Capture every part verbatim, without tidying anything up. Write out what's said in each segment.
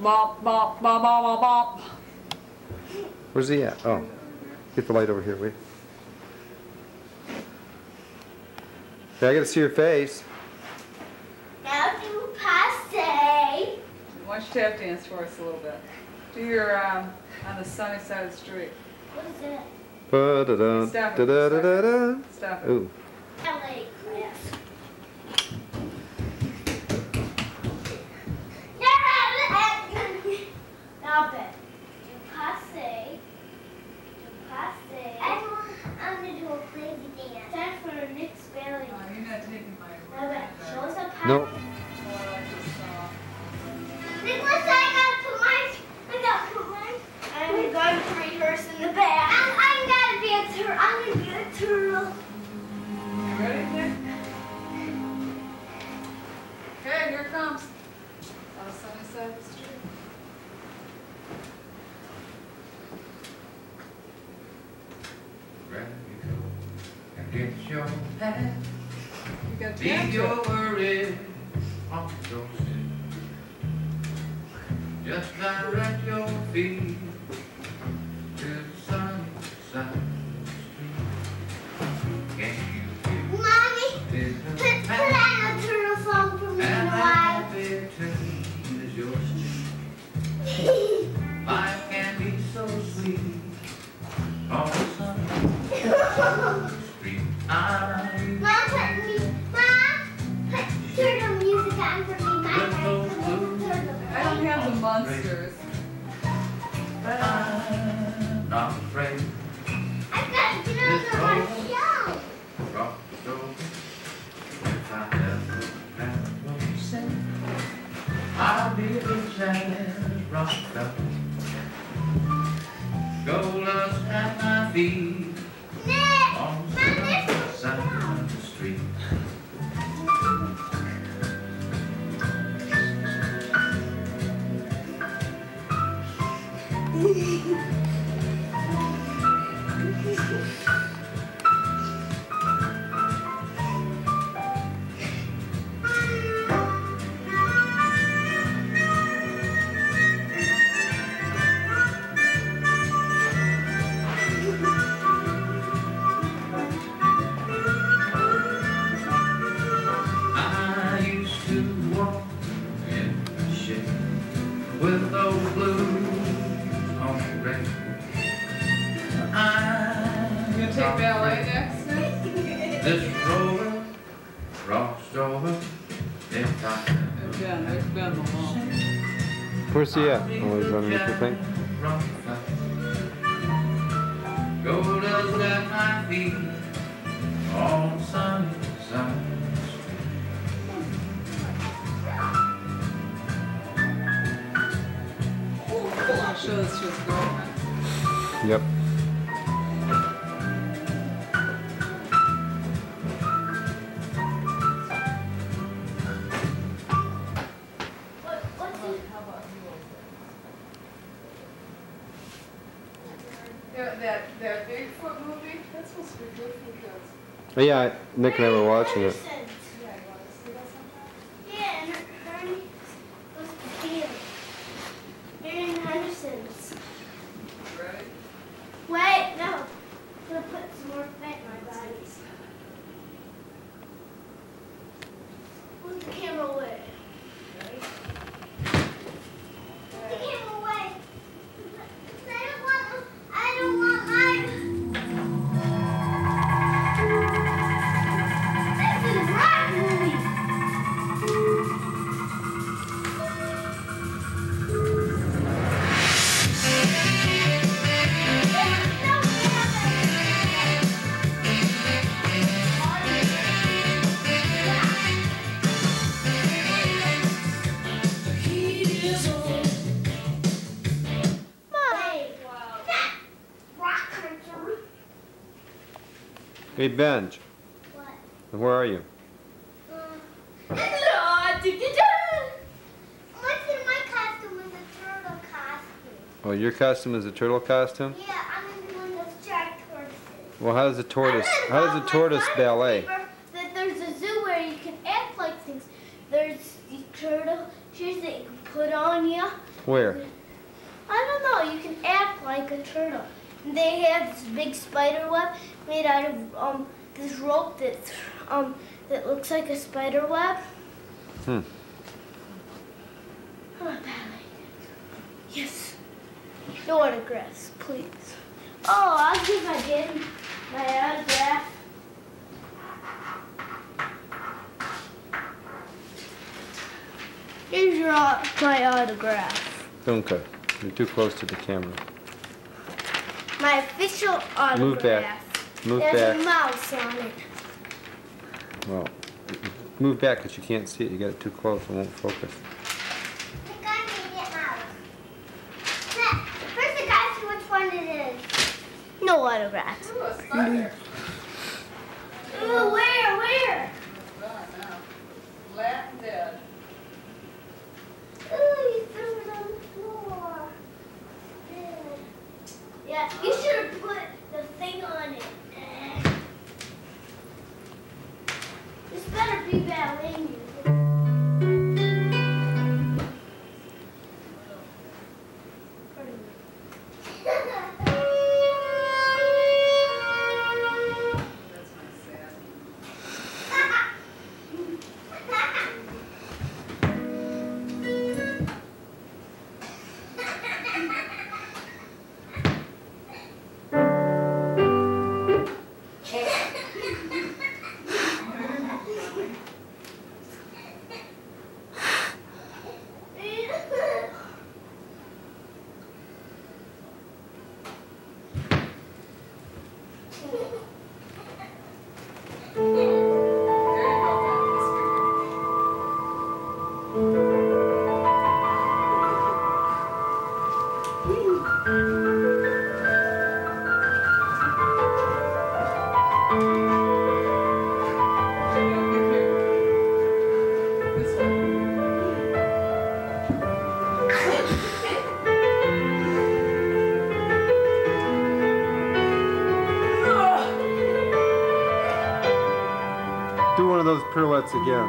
bop, bop, bop, bop, bop. Where's he at? Oh, get the light over here, wait. Okay, I gotta see your face. Now do passe. Why don't you tap dance for us a little bit? Do your um, on the sunny side of the street. What is that? Ba da da Stop da it. da da da da. Stop it. Ooh. Ballet class. Stop it. Do passe. Do passe. I'm going to do a crazy dance. Time for the next ballet. Oh, you're not taking my No, word. but show us a passe. Nope. Oh, I just saw. Nicholas, I gotta put my, I gotta put my, I'm going to rehearse in the back. I'm, I'm gonna be a turtle. I'm gonna be a turtle. You ready, Nick? Okay, here it comes. On the sunny side of the street. Ready to go and get your hat. You got to Leave tap your it. worries on the doorstep. Just direct your feet to the sunny side of the street. Can you feel Mommy, this put, put on a turtle song for me in and a the while. happy tune is yours. Life can be so sweet on the sunny street. I Mom, put me, Mom, put turtle music on for me. My With those friend's a little blues. turtle. I don't have the monsters. But I'm not afraid. I've got to get on my show. Rock the door. If I never have what you say, I'll be the jazz rock up. Go dust at my feet Nick, on the Mom, sunny this is side of the street. I used to walk in the shade with those blues on the rain. You gonna take ballet next, Nick? This roller crossed over in time. There's Ben, there's Ben Malone. Where's he at? Oh, he's underneath the thing. Go dust at my feet on the sunny side of the street. I'll show this to his girlfriend. Yep. What, what's he? How about you over there? That, that, that Bigfoot movie, that's supposed to be good for kids. Oh, yeah, Nick and I were watching it. Henderson's. Yeah, you want to see that sometime? Yeah, and her, her was the deal. They're in Henderson's. Ready? Wait, no. I'm gonna put some more fat in my body. Put the camera away. Ready? Put the camera away. I don't want. I don't want my. This is rock movie. Hey, Benj, What? where are you? Uh, What's in my costume is a turtle costume. Oh, your costume is a turtle costume? Yeah, I'm in one of those giant tortoises. Well, how does the tortoise, I'm how gonna does the tell my tortoise science ballet? paper That there's a zoo where you can act like things. There's the turtle shoes that you can put on you, Where? I don't know. You can act like a turtle. And they have this big spider web made out of um this rope that um that looks like a spider web. Hmm. I'm a ballet dancer. Yes. No autographs, please. Oh, I'll give my dad my autograph. Here's your au- my autograph. Dunka, you're too close to the camera. My official autograph. Move back. Move There's back. a mouse on it. Well, move back because you can't see it. You got it too close. It won't focus. I think I need it mouse. First, I gotta see which one it is. No autographs. Ooh, a spider. Ooh, where, where? Gone now. Flat and dead. Ooh, you threw it on the floor. Good. Yeah, you should have put the thing on it. This better be ballet music. That's my sad. There you go, This one. Do one of those pirouettes again.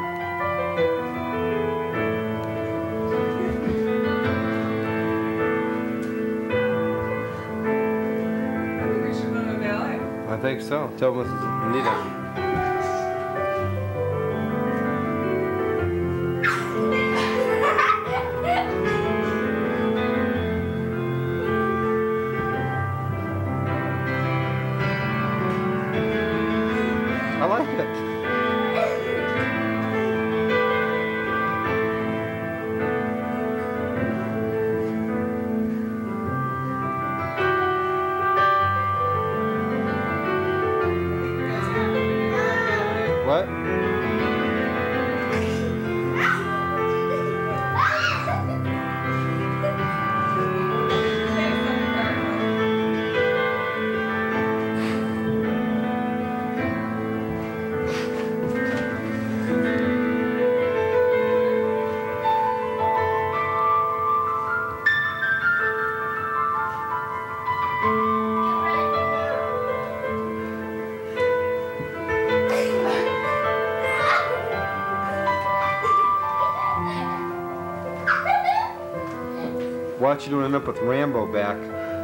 I think we should go to ballet. I think so. Tell Missus Anita. I like it. What? Watch you don't end up with Rambo back.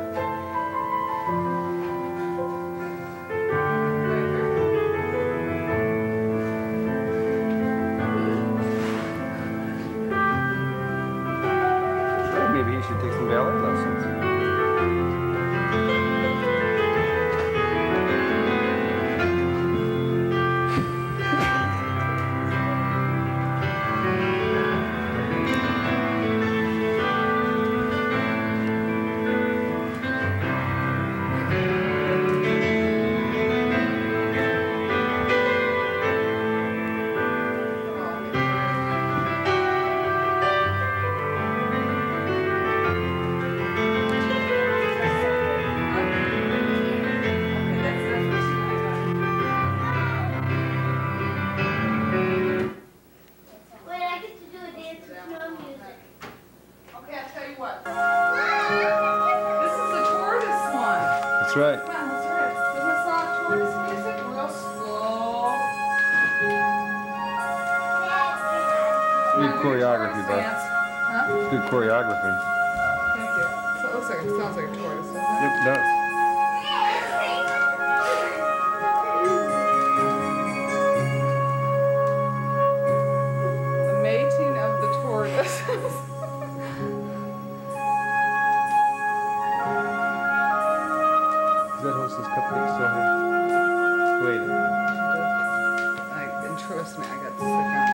Maybe you should take some ballet lessons. Wait, I get to do a dance with no music. Okay, I'll tell you what. This is the tortoise one. That's right. Come on, let's hear it. Isn't this all tortoise music? Real slow. Read choreography, Tortoise bud. dance. Huh? Good choreography. Thank you. So it looks like, it sounds like a tortoise, doesn't it? Yep, it does. The mating of the tortoise. Is that Hostess Cupcake still here? Wait. Like, and trust me, I got sick on